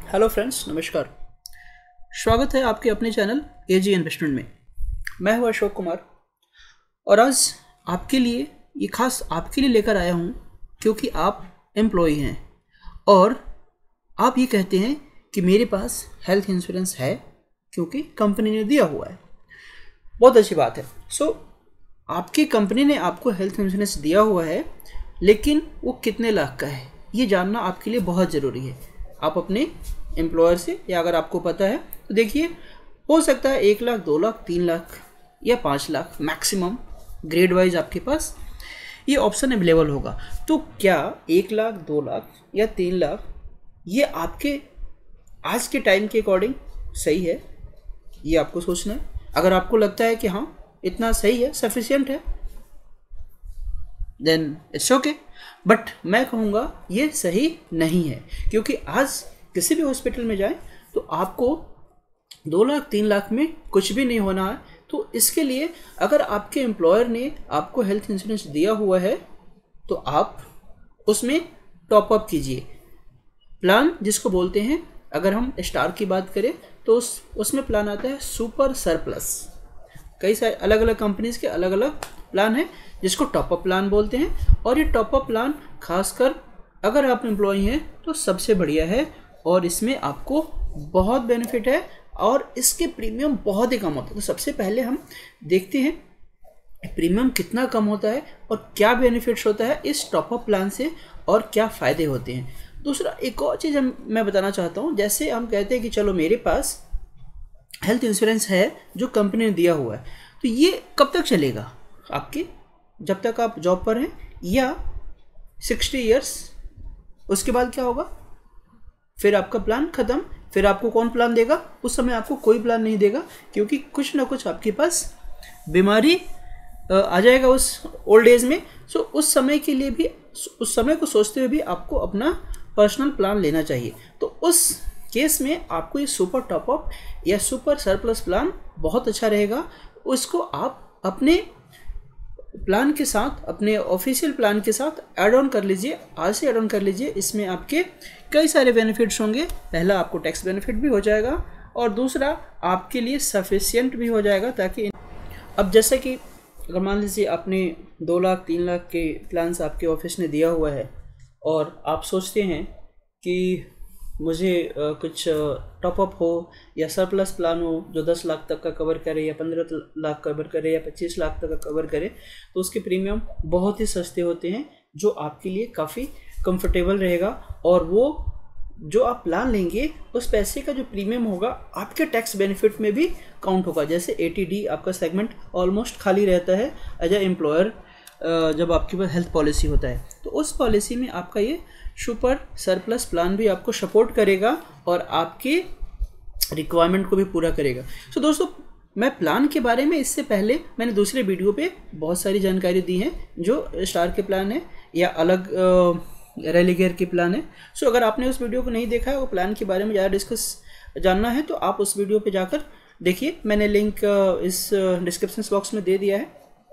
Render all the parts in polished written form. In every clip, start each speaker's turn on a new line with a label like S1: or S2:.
S1: Hello friends, नमस्कार। स्वागत है आपके अपने चैनल एजी इन्वेस्टमेंट में। मैं हूं अशोक कुमार और आज आपके लिए ये खास आपके लिए लेकर आया हूं क्योंकि आप एम्प्लॉय हैं और आप ये कहते हैं कि मेरे पास हेल्थ इंश्योरेंस है क्योंकि कंपनी ने दिया हुआ है। बहुत अच्छी बात है। आपकी कंपनी ने आपको हेल्थ इंश्योरेंस दिया हुआ है, लेकिन वो कितने लाख का है ये जानना आपके लिए बहुत ज़रूरी है। आप अपने एम्प्लॉयर से, या अगर आपको पता है तो देखिए, हो सकता है 1 लाख, 2 लाख, 3 लाख या 5 लाख मैक्सिमम, ग्रेड वाइज आपके पास ये ऑप्शन अवेलेबल होगा। तो क्या 1 लाख, 2 लाख या 3 लाख ये आपके आज के टाइम के अकॉर्डिंग सही है, ये आपको सोचना है। अगर आपको लगता है कि हाँ इतना सही है, सफिशिएंट है, देन इट्स ओके। बट मैं कहूँगा ये सही नहीं है, क्योंकि आज किसी भी हॉस्पिटल में जाएं तो आपको 2 लाख 3 लाख में कुछ भी नहीं होना है। तो इसके लिए अगर आपके एम्प्लॉयर ने आपको हेल्थ इंश्योरेंस दिया हुआ है तो आप उसमें टॉप अप कीजिए। प्लान जिसको बोलते हैं, अगर हम स्टार की बात करें तो उसमें प्लान आता है सुपर सरप्लस। कई सारे अलग अलग कंपनीज के अलग अलग प्लान है जिसको टॉप अप प्लान बोलते हैं, और ये टॉप अप प्लान खासकर अगर आप एम्प्लॉय हैं तो सबसे बढ़िया है और इसमें आपको बहुत बेनिफिट है और इसके प्रीमियम बहुत ही कम होता है। तो सबसे पहले हम देखते हैं प्रीमियम कितना कम होता है और क्या बेनिफिट्स होता है इस टॉप अप प्लान से और क्या फ़ायदे होते हैं। दूसरा एक और चीज़ मैं बताना चाहता हूँ, जैसे हम कहते हैं कि चलो मेरे पास हेल्थ इंश्योरेंस है जो कंपनी ने दिया हुआ है, तो ये कब तक चलेगा आपके, जब तक आप जॉब पर हैं या 60 ईयर्स, उसके बाद क्या होगा, फिर आपका प्लान ख़त्म। फिर आपको कौन प्लान देगा? उस समय आपको कोई प्लान नहीं देगा, क्योंकि कुछ ना कुछ आपके पास बीमारी आ जाएगा उस ओल्ड एज में। सो उस समय के लिए भी, उस समय को सोचते हुए भी आपको अपना पर्सनल प्लान लेना चाहिए। तो उस केस में आपको ये सुपर टॉपअप या सुपर सरप्लस प्लान बहुत अच्छा रहेगा। उसको आप अपने प्लान के साथ, अपने ऑफिशियल प्लान के साथ ऐड ऑन कर लीजिए, आज से ऐड ऑन कर लीजिए। इसमें आपके कई सारे बेनिफिट्स होंगे। पहला, आपको टैक्स बेनिफिट भी हो जाएगा और दूसरा आपके लिए सफिशिएंट भी हो जाएगा। ताकि अब जैसे कि अगर मान लीजिए आपने 2 लाख 3 लाख के प्लान्स आपके ऑफिस ने दिया हुआ है और आप सोचते हैं कि मुझे कुछ टॉप अप हो या सरप्लस प्लान हो जो 10 लाख तक का कवर करे या 15 लाख कवर करे या 25 लाख तक का कवर करे, तो उसके प्रीमियम बहुत ही सस्ते होते हैं जो आपके लिए काफ़ी कंफर्टेबल रहेगा। और वो जो आप प्लान लेंगे उस पैसे का जो प्रीमियम होगा आपके टैक्स बेनिफिट में भी काउंट होगा। जैसे 80D आपका सेगमेंट ऑलमोस्ट खाली रहता है एज ए एम्प्लॉयर जब आपके पास हेल्थ पॉलिसी होता है, तो उस पॉलिसी में आपका ये सुपर सरप्लस प्लान भी आपको सपोर्ट करेगा और आपके रिक्वायरमेंट को भी पूरा करेगा। सो दोस्तों, मैं प्लान के बारे में इससे पहले मैंने दूसरे वीडियो पे बहुत सारी जानकारी दी है, जो स्टार के प्लान है या अलग रेलिगेयर के प्लान है। सो अगर आपने उस वीडियो को नहीं देखा है, वो प्लान के बारे में ज़्यादा डिस्कस जानना है, तो आप उस वीडियो पे जाकर देखिए। मैंने लिंक इस डिस्क्रिप्शन बॉक्स में दे दिया है।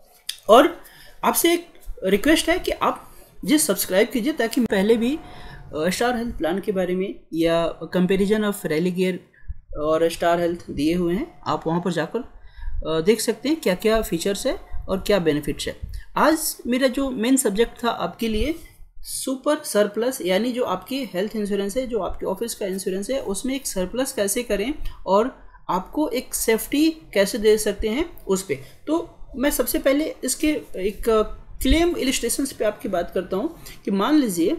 S1: और आपसे एक रिक्वेस्ट है कि आप सब्सक्राइब कीजिए, ताकि पहले भी स्टार हेल्थ प्लान के बारे में या कंपैरिजन ऑफ रेलिगेयर और स्टार हेल्थ दिए हुए हैं, आप वहां पर जाकर देख सकते हैं क्या क्या फीचर्स है और क्या बेनिफिट्स है। आज मेरा जो मेन सब्जेक्ट था आपके लिए सुपर सरप्लस, यानी जो आपकी हेल्थ इंश्योरेंस है, जो आपके ऑफिस का इंश्योरेंस है, उसमें एक सरप्लस कैसे करें और आपको एक सेफ्टी कैसे दे सकते हैं उस पर। तो मैं सबसे पहले इसके एक क्लेम इलिस्ट्रेशंस पे आपकी बात करता हूँ कि मान लीजिए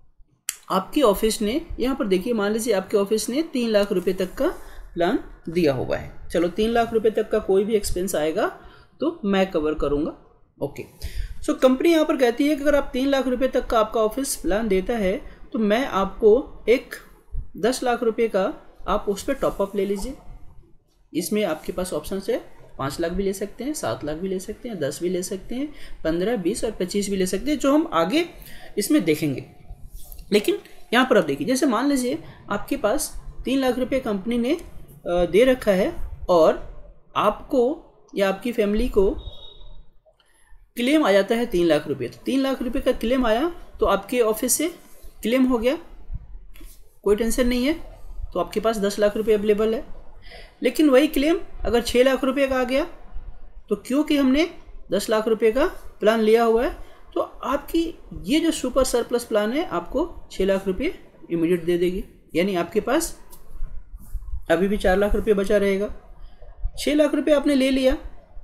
S1: आपके ऑफिस ने, यहाँ पर देखिए, मान लीजिए आपके ऑफिस ने 3 लाख रुपए तक का प्लान दिया हुआ है। चलो 3 लाख रुपए तक का कोई भी एक्सपेंस आएगा तो मैं कवर करूँगा। ओके। सो कंपनी यहाँ पर कहती है कि अगर आप 3 लाख रुपए तक का आपका ऑफिस प्लान देता है तो मैं आपको एक 10 लाख रुपए का आप उस पर टॉपअप ले लीजिए। इसमें आपके पास ऑप्शन है 5 लाख भी ले सकते हैं, 7 लाख भी ले सकते हैं, 10 भी ले सकते हैं, 15, 20 और 25 भी ले सकते हैं, जो हम आगे इसमें देखेंगे। लेकिन यहाँ पर आप देखिए, जैसे मान लीजिए आपके पास 3 लाख रुपए कंपनी ने दे रखा है और आपको या आपकी फैमिली को क्लेम आ जाता है 3 लाख रुपए। तो 3 लाख रुपए का क्लेम आया तो आपके ऑफिस से क्लेम हो गया, कोई टेंशन नहीं है। तो आपके पास 10 लाख रुपए अवेलेबल है। लेकिन वही क्लेम अगर 6 लाख रुपए का आ गया, तो क्योंकि हमने 10 लाख रुपए का प्लान लिया हुआ है, तो आपकी ये जो सुपर सरप्लस प्लान है आपको 6 लाख रुपए इमीडिएट दे देगी। यानी आपके पास अभी भी 4 लाख रुपए बचा रहेगा। 6 लाख रुपए आपने ले लिया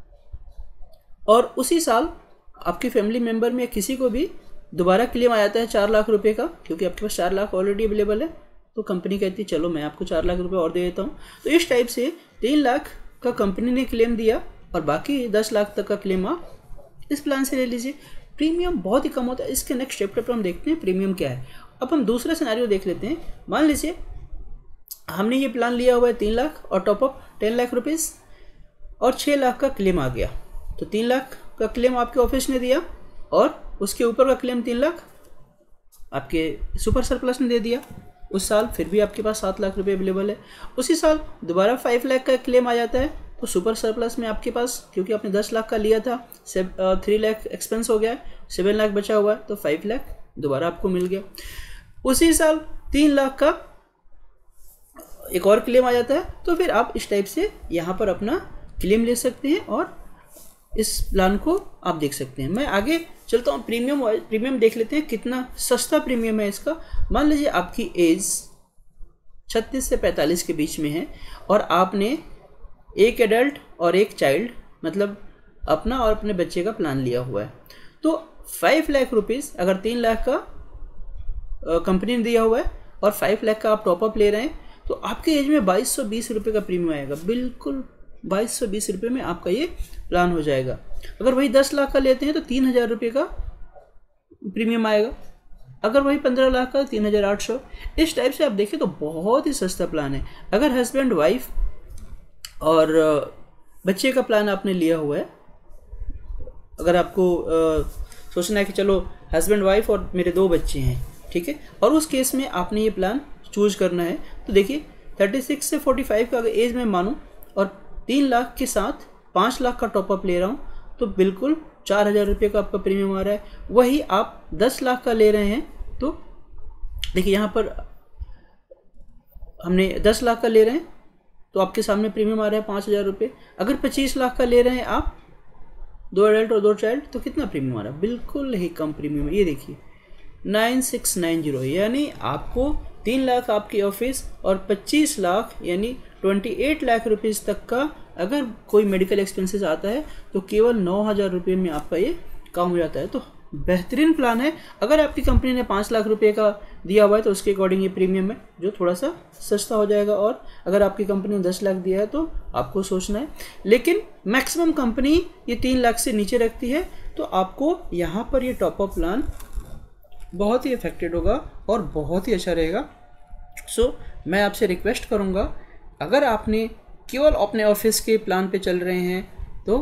S1: और उसी साल आपके फैमिली मेंबर में किसी को भी दोबारा क्लेम आ जाता है 4 लाख रुपए का, क्योंकि आपके पास 4 लाख ऑलरेडी अवेलेबल है, तो कंपनी कहती है चलो मैं आपको 4 लाख रुपए और दे देता हूँ। तो इस टाइप से 3 लाख का कंपनी ने क्लेम दिया और बाकी 10 लाख तक का क्लेम आप इस प्लान से ले लीजिए। प्रीमियम बहुत ही कम होता है। इसके नेक्स्ट चैप्टर पर हम देखते हैं प्रीमियम क्या है। अब हम दूसरा सिनेरियो देख लेते हैं। मान लीजिए हमने ये प्लान लिया हुआ है 3 लाख और टॉपअप 10 लाख रुपीज़ और 6 लाख का क्लेम आ गया। तो 3 लाख का क्लेम आपके ऑफिस ने दिया और उसके ऊपर का क्लेम 3 लाख आपके सुपर सरप्लस ने दे दिया। उस साल फिर भी आपके पास 7 लाख रुपए अवेलेबल है। उसी साल दोबारा 5 लाख का क्लेम आ जाता है, तो सुपर सरप्लस में आपके पास, क्योंकि आपने 10 लाख का लिया था, 3 लाख एक्सपेंस हो गया, 7 लाख बचा हुआ है, तो 5 लाख दोबारा आपको मिल गया। उसी साल 3 लाख का एक और क्लेम आ जाता है, तो फिर आप इस टाइप से यहाँ पर अपना क्लेम ले सकते हैं और इस प्लान को आप देख सकते हैं। मैं आगे चलता हूँ, प्रीमियम देख लेते हैं कितना सस्ता प्रीमियम है इसका। मान लीजिए आपकी एज 36 से 45 के बीच में है और आपने एक एडल्ट और एक चाइल्ड, मतलब अपना और अपने बच्चे का प्लान लिया हुआ है, तो 5 लाख रुपीज़ अगर 3 लाख का कंपनी ने दिया हुआ है और 5 लाख का आप टॉपअप ले रहे हैं, तो आपके एज में 2220 रुपये का प्रीमियम आएगा। बिल्कुल 2220 रुपये में आपका ये प्लान हो जाएगा। अगर वही 10 लाख का लेते हैं तो 3000 रुपये का प्रीमियम आएगा। अगर वही 15 लाख का 3800। इस टाइप से आप देखें तो बहुत ही सस्ता प्लान है। अगर हस्बैंड वाइफ और बच्चे का प्लान आपने लिया हुआ है, अगर आपको सोचना है कि चलो हस्बैंड वाइफ और मेरे 2 बच्चे हैं, ठीक है, और उस केस में आपने ये प्लान चूज करना है, तो देखिए 36 से 45 का अगर एज में मानूं और 3 लाख के साथ 5 लाख का टॉपअप ले रहा हूँ, तो बिल्कुल 4000 रुपये का आपका प्रीमियम आ रहा है। वही आप 10 लाख का ले रहे हैं, तो देखिए यहाँ पर हमने 10 लाख का ले रहे हैं तो आपके सामने प्रीमियम आ रहा है 5000 रुपये। अगर 25 लाख का ले रहे हैं आप, 2 एडल्ट और 2 चाइल्ड, तो कितना प्रीमियम आ रहा है? बिल्कुल ही कम प्रीमियम है। ये देखिए 9690, यानी आपको 3 लाख आपकी ऑफिस और 25 लाख यानी 28 लाख रुपीज़ तक का अगर कोई मेडिकल एक्सपेंसेस आता है तो केवल 9000 रुपये में आपका ये काम हो जाता है। तो बेहतरीन प्लान है। अगर आपकी कंपनी ने 5 लाख रुपये का दिया हुआ है तो उसके अकॉर्डिंग ये प्रीमियम है जो थोड़ा सा सस्ता हो जाएगा, और अगर आपकी कंपनी ने 10 लाख दिया है तो आपको सोचना है। लेकिन मैक्सिमम कंपनी ये 3 लाख से नीचे रखती है, तो आपको यहाँ पर ये टॉपअप प्लान बहुत ही इफेक्टेड होगा और बहुत ही अच्छा रहेगा। सो मैं आपसे रिक्वेस्ट करूँगा, अगर आपने केवल अपने ऑफिस के प्लान पे चल रहे हैं तो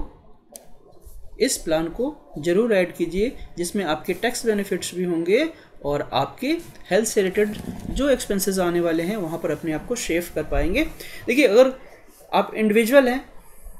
S1: इस प्लान को ज़रूर ऐड कीजिए, जिसमें आपके टैक्स बेनिफिट्स भी होंगे और आपके हेल्थ से रिलेटेड जो एक्सपेंसेस आने वाले हैं वहाँ पर अपने आप को सेव कर पाएंगे। देखिए अगर आप इंडिविजुअल हैं,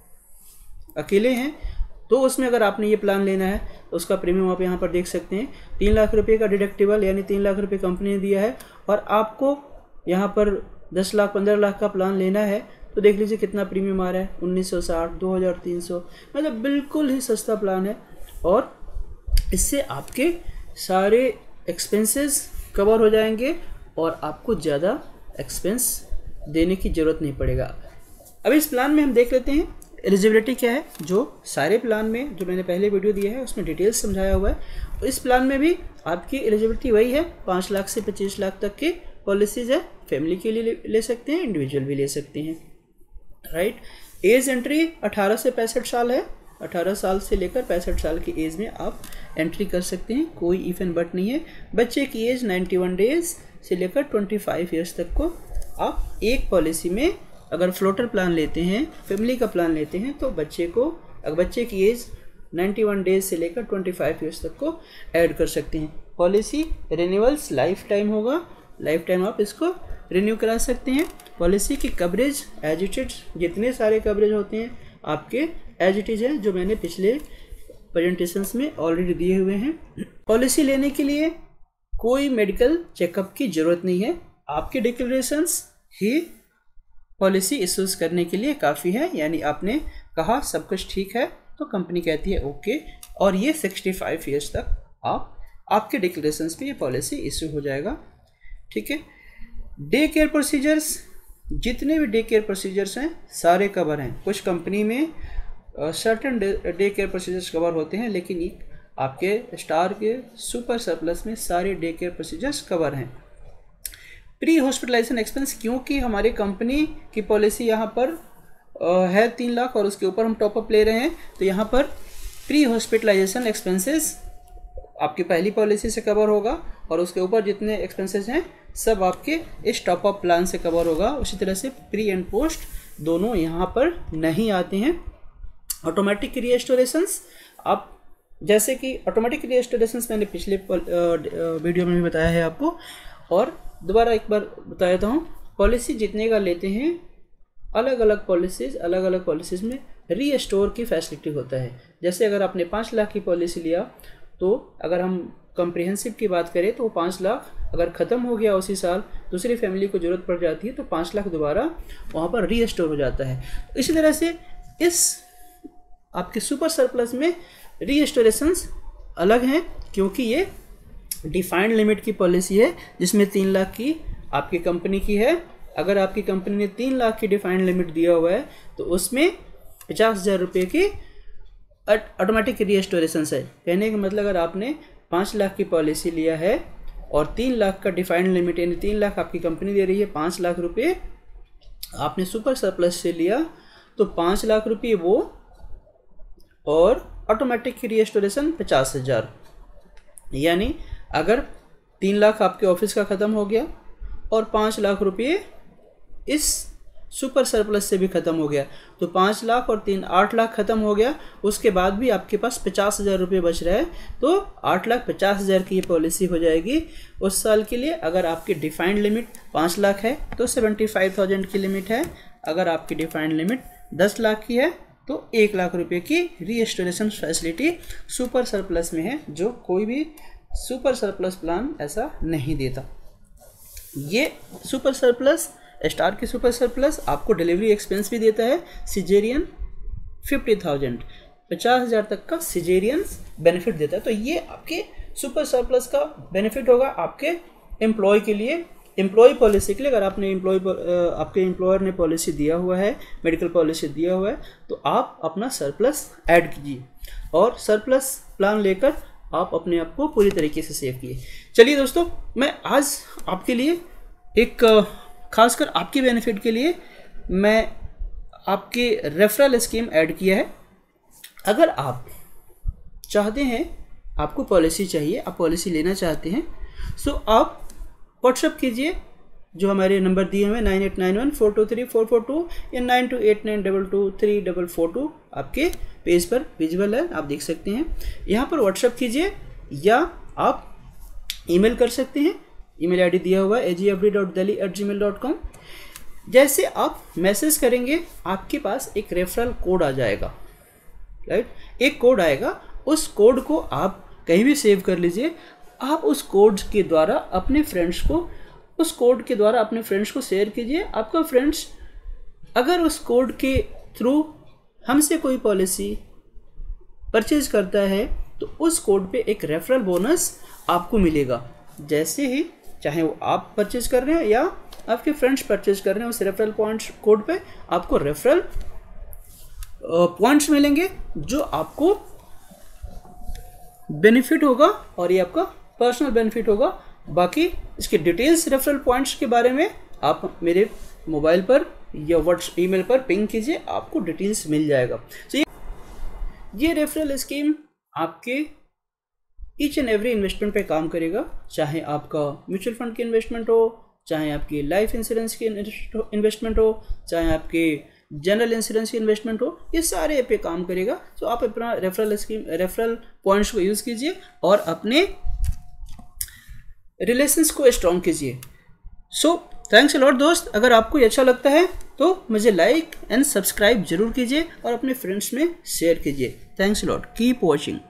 S1: अकेले हैं, तो उसमें अगर आपने ये प्लान लेना है तो उसका प्रीमियम आप यहाँ पर देख सकते हैं। 3 लाख रुपये का डिडक्टिबल यानी 3 लाख रुपये कंपनी ने दिया है, और आपको यहाँ पर 10 लाख 15 लाख का प्लान लेना है, तो देख लीजिए कितना प्रीमियम आ रहा है, 1960, 2300, मतलब बिल्कुल ही सस्ता प्लान है। और इससे आपके सारे एक्सपेंसेस कवर हो जाएंगे और आपको ज़्यादा एक्सपेंस देने की ज़रूरत नहीं पड़ेगा। अब इस प्लान में हम देख लेते हैं एलिजिबिलिटी क्या है, जो सारे प्लान में जो मैंने पहले वीडियो दिया है उसमें डिटेल्स समझाया हुआ है। इस प्लान में भी आपकी एलिजिबिलिटी वही है, 5 लाख से 25 लाख तक की पॉलिसीज़ है। फैमिली के लिए ले सकते हैं, इंडिविजुअल भी ले सकते हैं, राइट। एज एंट्री 18 से 65 साल है। 18 साल से लेकर 65 साल की एज में आप एंट्री कर सकते हैं, कोई इफ एंड बट नहीं है। बच्चे की एज 91 डेज से लेकर 25 ईयर्स तक को आप एक पॉलिसी में अगर फ्लोटर प्लान लेते हैं, फैमिली का प्लान लेते हैं, तो बच्चे की एज 91 डेज से लेकर 25 ईयर्स तक को ऐड कर सकते हैं। पॉलिसी रिन्यूअल्स लाइफ टाइम होगा, लाइफ टाइम आप इसको रिन्यू करा सकते हैं। पॉलिसी की कवरेज एज इट इज, जितने सारे कवरेज होते हैं आपके एज इट इज है, जो मैंने पिछले प्रेजेंटेशंस में ऑलरेडी दिए हुए हैं। पॉलिसी लेने के लिए कोई मेडिकल चेकअप की ज़रूरत नहीं है। आपके डिक्लेरेशंस ही पॉलिसी इशूज़ करने के लिए काफ़ी है। यानी आपने कहा सब कुछ ठीक है तो कंपनी कहती है ओके, और ये 65 ईयर्स तक आपके डिक्लेरेशंस पे ये पॉलिसी इशू हो जाएगा। ठीक है। डे केयर प्रोसीजर्स, जितने भी डे केयर प्रोसीजर्स हैं सारे कवर हैं। कुछ कंपनी में certain day care procedures cover होते हैं, लेकिन आपके स्टार के सुपर सरप्लस में सारे डे केयर प्रोसीजर्स कवर हैं। प्री हॉस्पिटलाइजेशन एक्सपेंस, क्योंकि हमारी कंपनी की पॉलिसी यहाँ पर है 3 लाख और उसके ऊपर हम टॉपअप ले रहे हैं, तो यहाँ पर प्री हॉस्पिटलाइजेशन एक्सपेंसेस आपकी पहली पॉलिसी से कवर होगा और उसके ऊपर जितने एक्सपेंसेस हैं सब आपके इस टॉपअप प्लान से कवर होगा। उसी तरह से प्री एंड पोस्ट दोनों यहाँ पर नहीं आते हैं। ऑटोमेटिक रीस्टोरेशंस, आप जैसे कि ऑटोमेटिक रीस्टोरेशंस मैंने पिछले वीडियो में भी बताया है आपको, और दोबारा एक बार बता देता हूँ। पॉलिसी जितने का लेते हैं, अलग अलग पॉलिसीज़ में रीस्टोर की फैसिलिटी होता है। जैसे अगर आपने 5 लाख की पॉलिसी लिया, तो अगर हम कम्प्रिहेंसिव की बात करें तो 5 लाख अगर ख़त्म हो गया उसी साल, दूसरी फैमिली को ज़रूरत पड़ जाती है तो 5 लाख दोबारा वहाँ पर रीस्टोर हो जाता है। इसी तरह से इस आपके सुपर सरप्लस में रीस्टोरेशंस अलग हैं, क्योंकि ये डिफाइंड लिमिट की पॉलिसी है जिसमें 3 लाख की आपकी कंपनी की है। अगर आपकी कंपनी ने 3 लाख की डिफाइंड लिमिट दिया हुआ है तो उसमें 50,000 रुपये की ऑटोमेटिक रीस्टोरेशंस है। कहने का मतलब अगर आपने 5 लाख की पॉलिसी लिया है और 3 लाख का डिफाइंड लिमिट, यानी 3 लाख आपकी कंपनी दे रही है, 5 लाख रुपये आपने सुपर सरप्लस से लिया, तो 5 लाख रुपये वो और ऑटोमेटिक रीस्टोरेशन 50,000। यानी अगर 3 लाख आपके ऑफिस का ख़त्म हो गया और 5 लाख रुपये इस सुपर सरप्लस से भी ख़त्म हो गया, तो 5 लाख और 3 8 लाख ख़त्म हो गया। उसके बाद भी आपके पास 50,000 रुपये बच रहा है, तो 8,50,000 की ये पॉलिसी हो जाएगी उस साल के लिए। अगर आपकी डिफाइंड लिमिट 5 लाख है तो 75,000 की लिमिट है। अगर आपकी डिफाइंड लिमिट 10 लाख की है तो 1 लाख रुपये की रीस्टोरेशन फैसिलिटी सुपर सरप्लस में है, जो कोई भी सुपर सरप्लस प्लान ऐसा नहीं देता। ये सुपर सरप्लस, स्टार की सुपर सरप्लस आपको डिलीवरी एक्सपेंस भी देता है। सिजेरियन 50,000 तक का सिजेरियन बेनिफिट देता है। तो ये आपके सुपर सरप्लस का बेनिफिट होगा आपके एम्प्लॉय के लिए, एम्प्लॉय पॉलिसी के लिए। अगर आपने आपके एम्प्लॉयर ने पॉलिसी दिया हुआ है, मेडिकल पॉलिसी दिया हुआ है, तो आप अपना सरप्लस ऐड कीजिए और सरप्लस प्लान लेकर आप अपने आप को पूरी तरीके से सेव किए। चलिए दोस्तों, मैं आज आपके लिए एक खासकर आपके बेनिफिट के लिए मैं आपके रेफरल स्कीम ऐड किया है। अगर आप चाहते हैं, आपको पॉलिसी चाहिए, आप पॉलिसी लेना चाहते हैं, सो आप व्हाट्सएप कीजिए जो हमारे नंबर दिए हुए 9891423442 या 9289223442 आपके पेज पर विजुअल है, आप देख सकते हैं। यहाँ पर व्हाट्सएप कीजिए या आप ईमेल कर सकते हैं। ईमेल आईडी दिया हुआ है agfd.delhi@gmail.com। जैसे आप मैसेज करेंगे आपके पास एक रेफरल कोड आ जाएगा, राइट। एक कोड आएगा, उस कोड को आप कहीं भी सेव कर लीजिए। आप उस कोड के द्वारा अपने फ्रेंड्स को शेयर कीजिए। आपका फ्रेंड्स अगर उस कोड के थ्रू हमसे कोई पॉलिसी परचेज करता है तो उस कोड पे एक रेफरल बोनस आपको मिलेगा। जैसे ही चाहे वो आप परचेज कर रहे हैं या आपके फ्रेंड्स परचेज कर रहे हैं, उस रेफरल पॉइंट्स कोड पे आपको रेफरल पॉइंट्स मिलेंगे जो आपको बेनिफिट होगा और ये आपका पर्सनल बेनिफिट होगा। बाकी इसके डिटेल्स रेफरल पॉइंट्स के बारे में आप मेरे मोबाइल पर या व्हाट्सएप ईमेल पर पिंग कीजिए, आपको डिटेल्स मिल जाएगा। तो ये रेफरल स्कीम आपके ईच एंड एवरी इन्वेस्टमेंट पे काम करेगा, चाहे आपका म्यूचुअल फंड की इन्वेस्टमेंट हो, चाहे आपकी लाइफ इंश्योरेंस की इन्वेस्टमेंट हो, चाहे आपके जनरल इंश्योरेंस की इन्वेस्टमेंट हो, ये सारे पे काम करेगा। तो आप अपना रेफरल पॉइंट्स को यूज़ कीजिए और अपने रिलेशंस को स्ट्रॉन्ग कीजिए। सो थैंक्स अ लॉट दोस्त। अगर आपको ये अच्छा लगता है तो मुझे लाइक एंड सब्सक्राइब जरूर कीजिए और अपने फ्रेंड्स में शेयर कीजिए। Thanks a lot, keep watching.